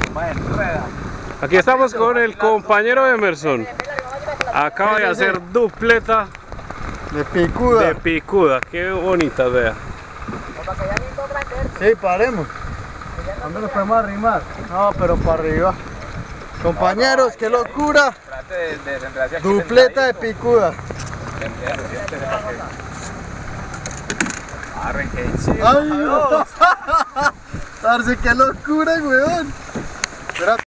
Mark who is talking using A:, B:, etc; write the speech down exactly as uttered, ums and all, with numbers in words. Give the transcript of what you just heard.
A: Aquí estamos con el compañero Emerson. Acaba de hacer dupleta
B: de picuda.
A: De picuda, qué bonita, vea.
B: Sí, paremos. ¿Dónde nos podemos arrimar? No, pero para arriba. Compañeros, qué locura. Dupleta de picuda. Ay, Dios. Parce, qué locura, weón. Espérate.